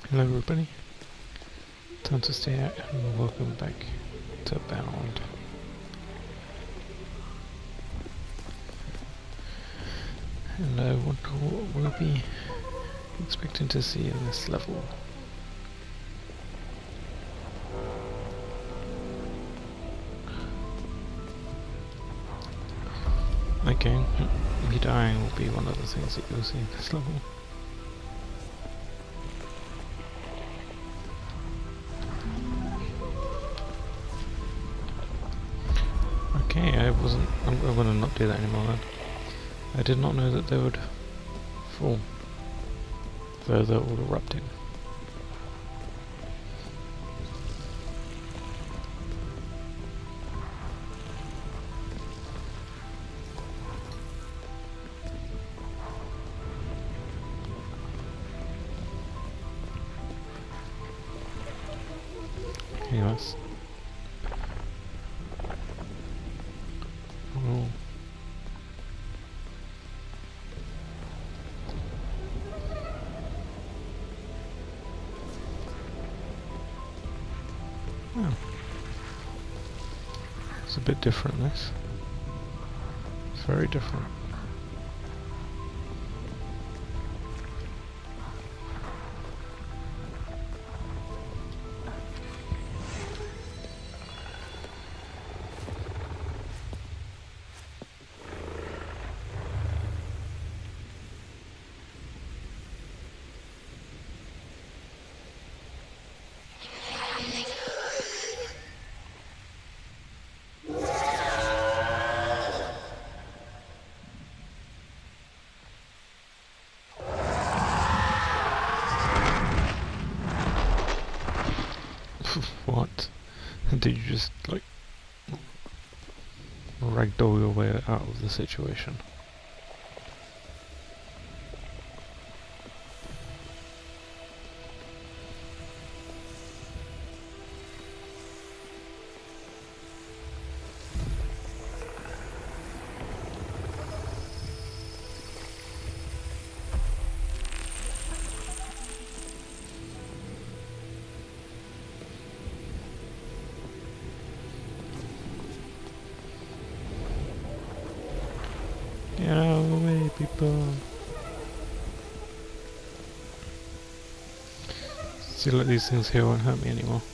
Hello everybody, time to stay out and welcome back to Bound. And I wonder what we'll be expecting to see in this level. Okay, me dying will be one of the things that you'll see in this level. Okay, I'm gonna not do that anymore then. I did not know that they would fall, though they're all erupting. Anyways. Oh. Oh. It's a bit different, this. It's very different. What? Did you just, like, ragdoll your way out of the situation? Get out of the way, people! See, like, these things here won't hurt me anymore.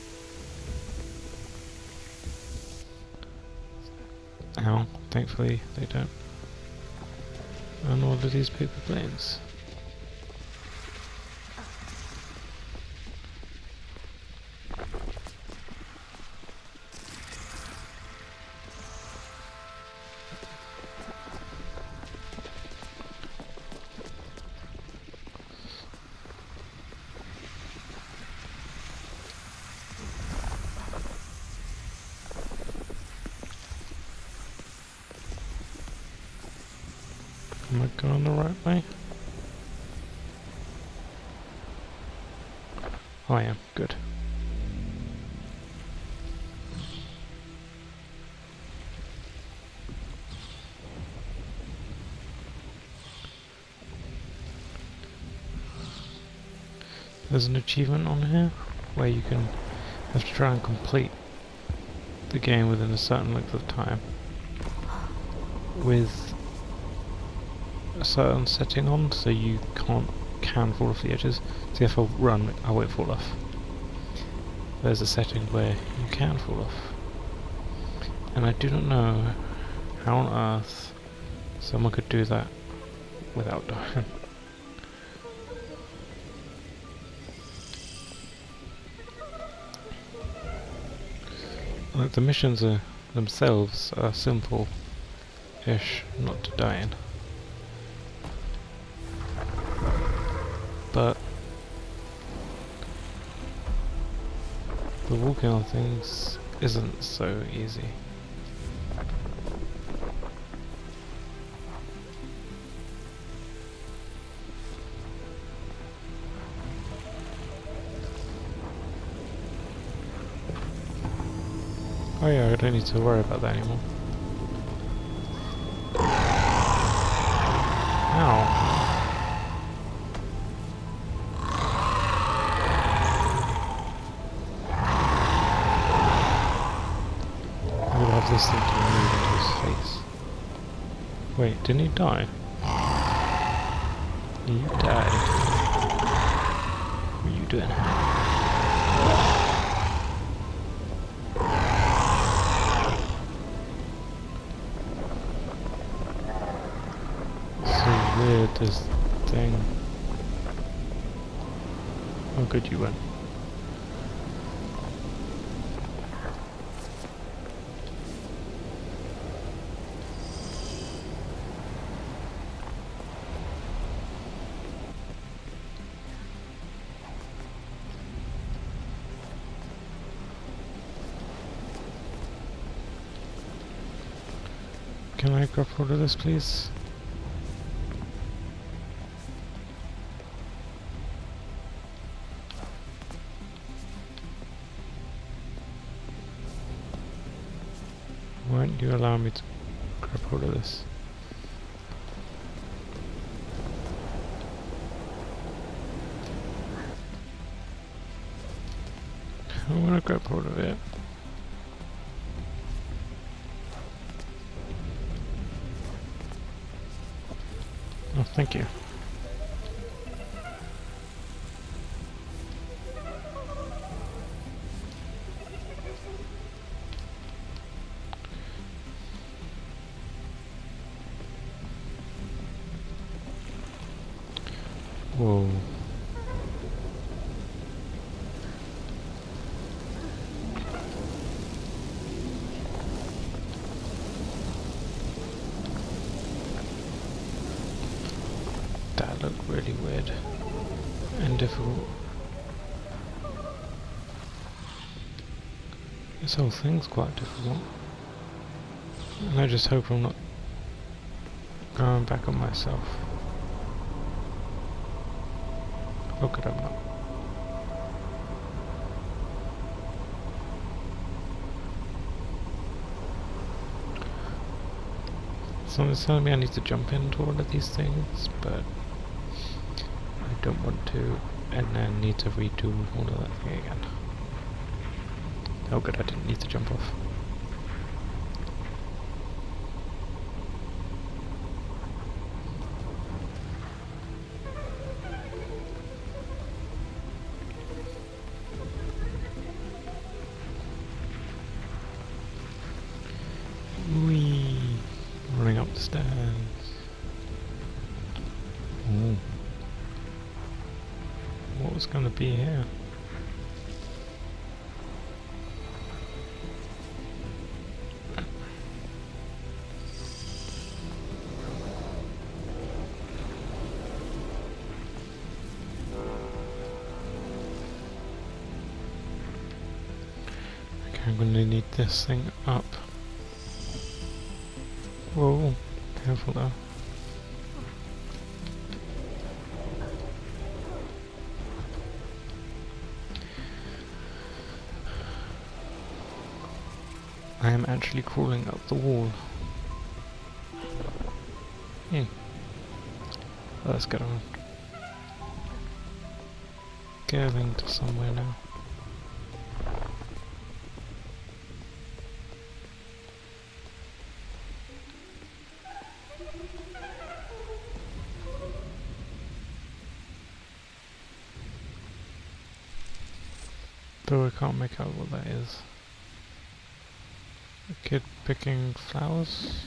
Ow, thankfully they don't. And all of these paper planes. Am I going the right way? Oh, I am. Good. There's an achievement on here where you can have to try and complete the game within a certain length of time with a certain setting on, so you can fall off the edges. See, if I run, I won't fall off. There's a setting where you can fall off, and I do not know how on earth someone could do that without dying. Like, the missions themselves are simple-ish, not to die in. But the walking on things isn't so easy. Oh yeah, I don't need to worry about that anymore. Ow. this thing to move into his face. Wait, didn't he die? You died. What are you doing? So weird, this thing. Oh good, you went. Can I grab hold of this, please? Won't you allow me to grab hold of this? I want to grab hold of it. Oh, thank you. Whoa. That looked really weird and difficult. This whole thing's quite difficult. And I just hope I'm not going back on myself. Oh good, I'm not. Someone's telling me I need to jump into all of these things, but I don't want to, and then need to redo all of that thing again. Oh good, I didn't need to jump off. Whee! Running up the stairs. Ooh. What was gonna be here? Okay, I'm gonna need this thing up. Whoa, careful though. I am actually crawling up the wall. Hey. Let's get on. Getting to somewhere now. Though I can't make out what that is. A kid picking flowers?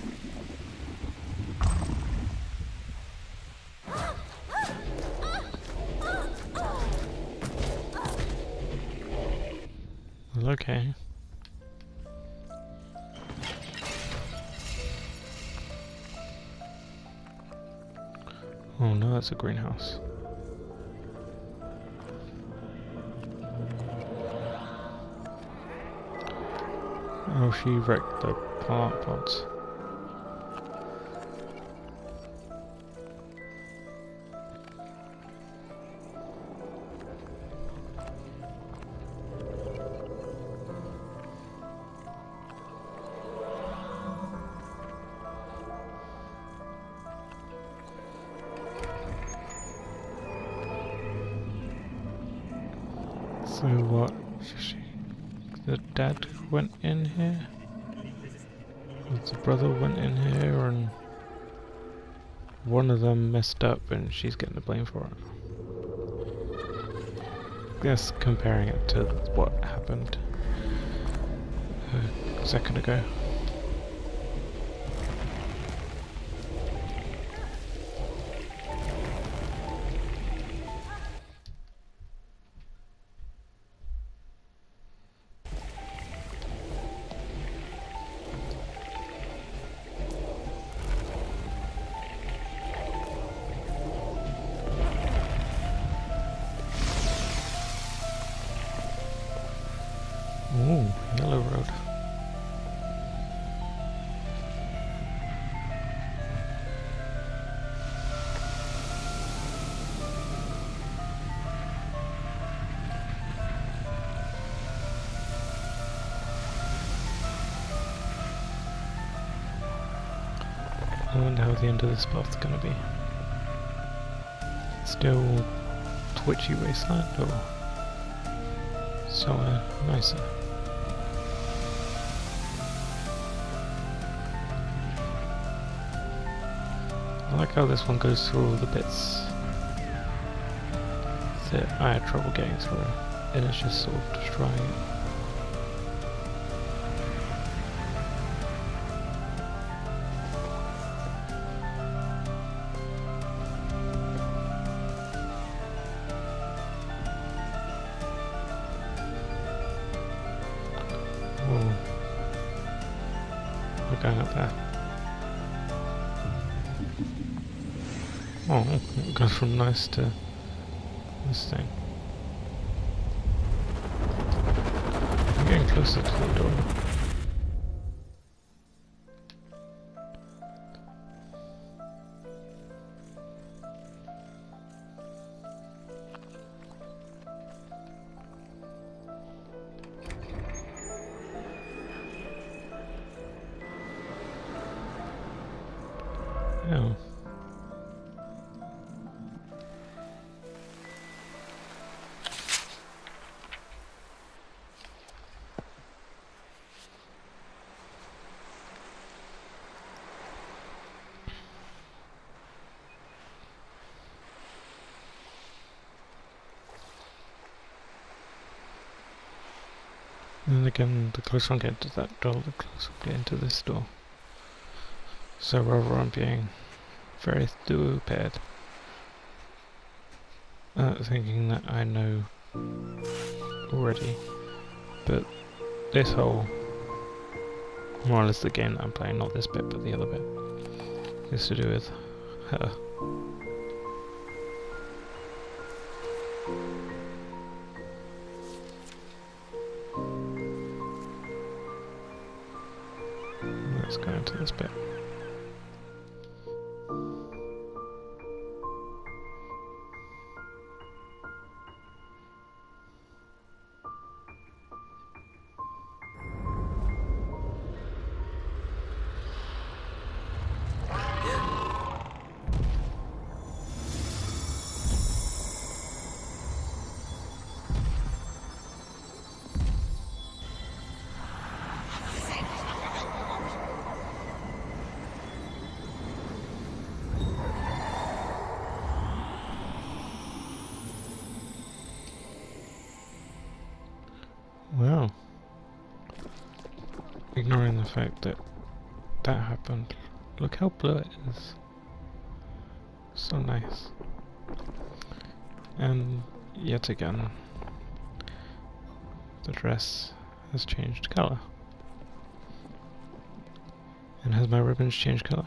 Well, okay. Oh no, that's a greenhouse. Oh, she wrecked the plant pots. So what? The dad went in here? The brother went in here and one of them messed up and she's getting the blame for it. Just comparing it to what happened a second ago. Ooh, yellow road. I wonder how the end of this path's gonna be. Still twitchy wasteland or somewhere nicer? I like how this one goes through all the bits that I had trouble getting through, and it's just sort of destroying it. Oh, we're going up there. Oh, it goes from nice to this thing. I'm getting closer to the door. Oh. And then again, the closer I get to that door, the closer I get into this door. So rather I'm being very stupid, thinking that I know already, but this whole, more or less the game that I'm playing, not this bit but the other bit, is to do with her. Let's go into this bit. Well, ignoring the fact that that happened, look how blue it is. So nice. And yet again, the dress has changed colour. And has my ribbons changed colour?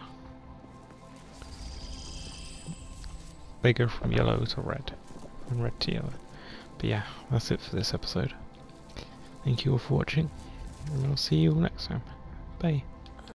They go from yellow to red, and red to yellow. But yeah, that's it for this episode. Thank you all for watching, and I'll see you all next time. Bye.